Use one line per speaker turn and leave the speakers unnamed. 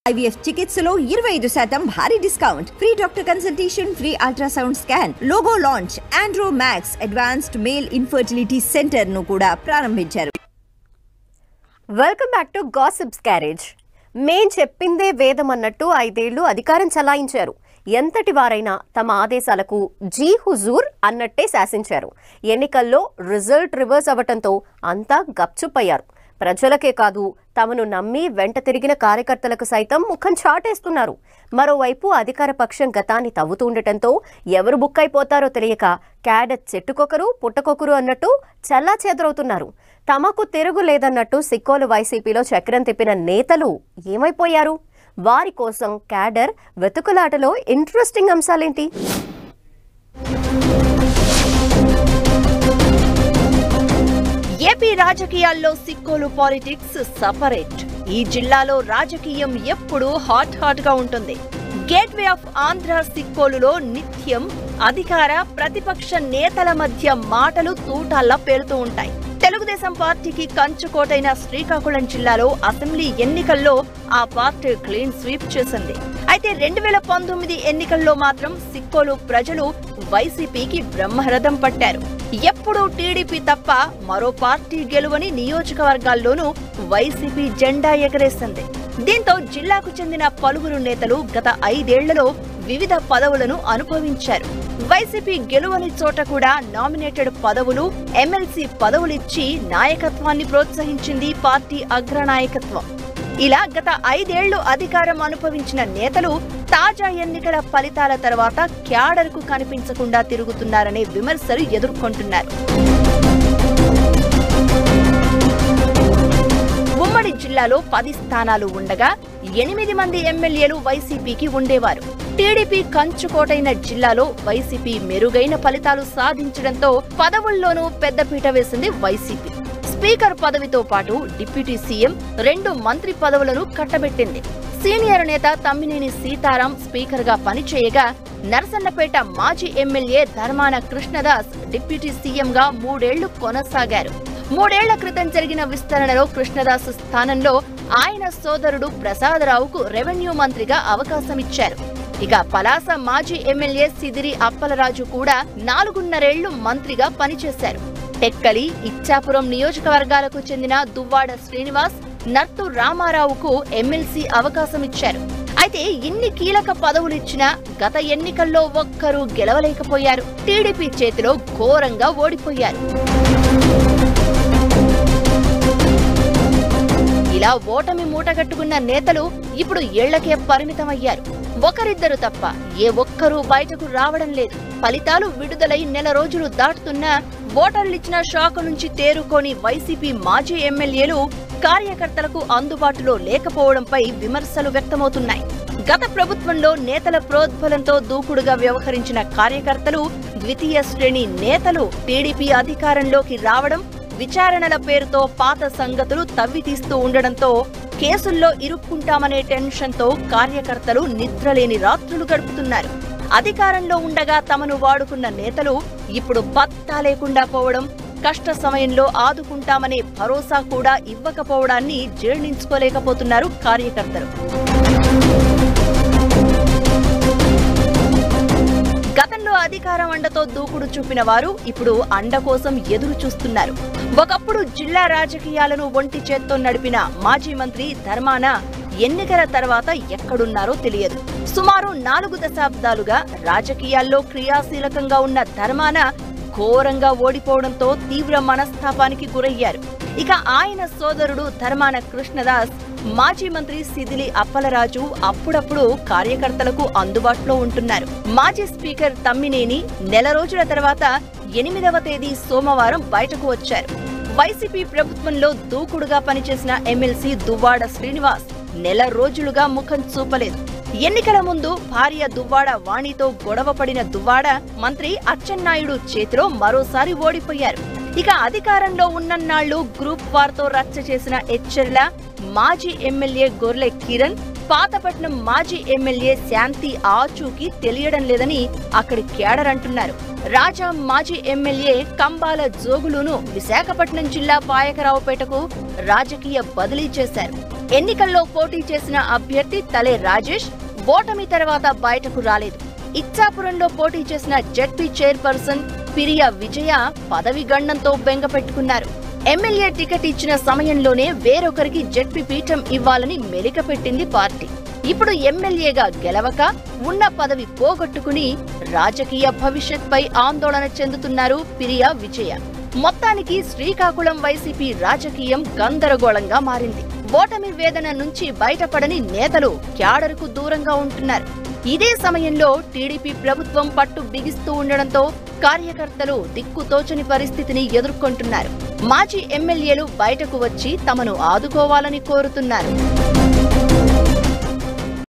IVF చికిత్సలో 25% భారీ discount, free doctor consultation, free ultrasound scan, logo launch, Andromax advanced male infertility centre ను కూడా ప్రారంభించారు.
Welcome back to gossips carriage. మేం చెప్పిందే వేదం అన్నట్టు 5 ఏళ్లు అధికారం చలాయించారు. ఎంతటి వారైనా తమ ఆదేశాలకు జీ హుజూర్ అన్నట్టే శాసించారు. ఎన్నికల్లో రిజల్ట్ రివర్స్ అవ్వటంతో అంతా గప్చుప్పయ్యారు. ప్రజలకే కాదు, తమను నమ్మి వెంట తిరిగిన కార్యకర్తలకు సైతం ముఖం చాటేస్తున్నారు. మరోవైపు అధికార పక్షం గతాన్ని తవ్వుతుండటంతో ఎవరు బుక్కైపోతారో తెలియక క్యాడర్ చెట్టుకొకరు పుట్టకొకరు అన్నట్టు చల్లా చెదరవుతున్నారు. తమకు తిరుగు లేదన్నట్టు సిక్కోలు వైసీపీలో చక్రం తిప్పిన నేతలు ఏమైపోయారు? వారి కోసం క్యాడర్ వెతుకులాటలో ఇంట్రెస్టింగ్ అంశాలేంటి?
ఏపీ రాజకీయాల్లో సిక్కోలు పాలిటిక్స్ సపరేట్. ఈ జిల్లాలో రాజకీయం ఎప్పుడూ హాట్ గా ఉంటుంది. గేట్వే ఆఫ్ ఆంధ్ర సిక్కోలులో నిత్యం అధికార ప్రతిపక్ష నేతల మధ్య మాటలు తూటాల్లా పేలుతూ ఉంటాయి. తెలుగుదేశం పార్టీకి కంచుకోటైన శ్రీకాకుళం జిల్లాలో అసెంబ్లీ ఎన్నికల్లో ఆ పార్టీ క్లీన్ స్వీప్ చేసింది. అయితే 2019 ఎన్నికల్లో మాత్రం సిక్కోలు ప్రజలు వైసీపీకి బ్రహ్మరథం పట్టారు. ఎప్పుడూ టీడీపీ తప్ప మరో పార్టీ గెలువని నియోజకవర్గాల్లోనూ వైసీపీ జెండా ఎగరేసింది. దీంతో జిల్లాకు చెందిన పలువురు నేతలు గత 5 ఏళ్లలో వివిధ పదవులను అనుభవించారు. వైసీపీ గెలువని చోట కూడా నామినేటెడ్ పదవులు, ఎమ్మెల్సీ పదవులిచ్చి నాయకత్వాన్ని ప్రోత్సహించింది పార్టీ అగ్రనాయకత్వం. ఇలా గత 5 ఏళ్లు అధికారం అనుభవించిన నేతలు తాజా ఎన్నికల ఫలితాల తర్వాత క్యాడర్కు కనిపించకుండా తిరుగుతున్నారనే విమర్శలు ఎదుర్కొంటున్నారు. ఉమ్మడి జిల్లాలో 10 స్థానాలు ఉండగా 8 మంది ఎమ్మెల్యేలు వైసీపీకి ఉండేవారు. టీడీపీ కంచుకోటైన జిల్లాలో వైసీపీ మెరుగైన ఫలితాలు సాధించడంతో పదవుల్లోనూ పెద్దపీట వేసింది వైసీపీ. స్పీకర్ పదవితో పాటు డిప్యూటీ సీఎం, 2 మంత్రి పదవులను కట్టబెట్టింది. సీనియర్ నేత తమ్మినేని సీతారాం స్పీకర్ గా పనిచేయగా, నరసన్నపేట మాజీ MLA Dharmana Krishnadas deputy CM గా 3 ఏళ్లు కొనసాగారు. 3 ఏళ్ల క్రితం జరిగిన విస్తరణలో కృష్ణదాస్ స్థానంలో ఆయన సోదరుడు ప్రసాదరావుకు రెవెన్యూ మంత్రిగా అవకాశమిచ్చారు. ఇక పలాస మాజీ ఎమ్మెల్యే సిదిరి అప్పలరాజు కూడా 4.5 ఏళ్లు మంత్రిగా పనిచేశారు. టెక్కలి, ఇచ్చాపురం నియోజకవర్గాలకు చెందిన దువ్వాడ శ్రీనివాస్, నర్తు రామారావుకు ఎమ్మెల్సీ అవకాశమిచ్చారు. అయితే ఇన్ని కీలక పదవులిచ్చినా గత ఎన్నికల్లో ఒక్కరూ గెలవలేకపోయారు. టీడీపీ చేతిలో ఘోరంగా ఓడిపోయారు. ఇలా ఓటమి మూటగట్టుకున్న నేతలు ఇప్పుడు ఏళ్లకే పరిమితమయ్యారు. ఒకరిద్దరు తప్ప ఏ ఒక్కరూ బయటకు రావడం లేదు. ఫలితాలు విడుదలై నెల రోజులు దాటుతున్నా ఓటర్లిచ్చిన షాకు నుంచి తేరుకోని వైసీపీ మాజీ ఎమ్మెల్యేలు కార్యకర్తలకు అందుబాటులో లేకపోవడంపై విమర్శలు వ్యక్తమవుతున్నాయి. గత ప్రభుత్వంలో నేతల ప్రోద్బలంతో దూకుడుగా వ్యవహరించిన కార్యకర్తలు, ద్వితీయ శ్రేణి నేతలు టీడీపీ అధికారంలోకి రావడం, విచారణల పేరుతో పాత సంగతులు తవ్వితీస్తూ ఉండడంతో కేసుల్లో ఇరుక్కుంటామనే టెన్షన్తో కార్యకర్తలు నిద్రలేని రాత్రులు గడుపుతున్నారు. అధికారంలో ఉండగా తమను వాడుకున్న నేతలు ఇప్పుడు పత్తా లేకుండా పోవడం, కష్ట సమయంలో ఆదుకుంటామనే భరోసా కూడా ఇవ్వకపోవడాన్ని జీర్ణించుకోలేకపోతున్నారు కార్యకర్తలు. గతంలో అధికారం అండతో దూకుడు చూపిన వారు ఇప్పుడు అండ కోసం ఎదురు చూస్తున్నారు. ఒకప్పుడు జిల్లా రాజకీయాలను ఒంటి చేత్తో నడిపిన మాజీ మంత్రి ధర్మాన ఎన్నికల తర్వాత ఎక్కడున్నారో తెలియదు. సుమారు 4 దశాబ్దాలుగా రాజకీయాల్లో క్రియాశీలకంగా ఉన్న ధర్మాన ఘోరంగా ఓడిపోవడంతో తీవ్ర మనస్తాపానికి గురయ్యారు. ఇక ఆయన సోదరుడు ధర్మాన కృష్ణదాస్, మాజీ మంత్రి సిదిలి అప్పలరాజు అప్పుడప్పుడు కార్యకర్తలకు అందుబాటులో ఉంటున్నారు. మాజీ స్పీకర్ తమ్మినేని నెల రోజుల తర్వాత 8వ తేదీ సోమవారం బయటకు వచ్చారు. వైసీపీ ప్రభుత్వంలో దూకుడుగా పనిచేసిన ఎమ్మెల్సీ దువ్వాడ శ్రీనివాస్ నెల రోజులుగా ముఖం చూపలేదు. ఎన్నికల ముందు భార్య దువ్వాడ వాణితో గొడవ పడిన దువ్వాడ మంత్రి అచ్చెన్నాయుడు చేతిలో మరోసారి ఓడిపోయారు. ఇక అధికారంలో ఉన్నన్నాళ్లు గ్రూప్ వార్తో రచ్చ చేసిన ఎచ్చెర్ల మాజీ ఎమ్మెల్యే గొర్లె కిరణ్, పాతపట్నం మాజీ ఎమ్మెల్యే శాంతి ఆచూకీ తెలియడం లేదని అక్కడి క్యాడర్ అంటున్నారు. రాజా మాజీ ఎమ్మెల్యే కంబాల జోగులును విశాఖపట్నం జిల్లా పాయకరావుపేటకు రాజకీయ బదిలీ చేశారు. ఎన్నికల్లో పోటీ చేసిన అభ్యర్థి తలే రాజేష్ ఓటమి తర్వాత బయటకు రాలేదు. ఇచ్చాపురంలో పోటీ చేసిన జెడ్పీ చైర్పర్సన్ పిరియా విజయ పదవి గండంతో బెంగపెట్టుకున్నారు. ఎమ్మెల్యే టికెట్ ఇచ్చిన సమయంలోనే వేరొకరికి జెడ్పీ పీఠం ఇవ్వాలని మెలికపెట్టింది పార్టీ. ఇప్పుడు ఎమ్మెల్యేగా గెలవక ఉన్న పదవి పోగొట్టుకుని రాజకీయ భవిష్యత్పై ఆందోళన చెందుతున్నారు పిరియా విజయ. మొత్తానికి శ్రీకాకుళం వైసీపీ రాజకీయం గందరగోళంగా మారింది. ఓటమి వేదన నుంచి బయటపడని నేతలు క్యాడర్కు దూరంగా ఉంటున్నారు. ఇదే సమయంలో టీడీపీ ప్రభుత్వం పట్టు బిగిస్తూ ఉండడంతో కార్యకర్తలు దిక్కుతోచని పరిస్థితిని ఎదుర్కొంటున్నారు. మాజీ ఎమ్మెల్యేలు బయటకు వచ్చి తమను ఆదుకోవాలని కోరుతున్నారు.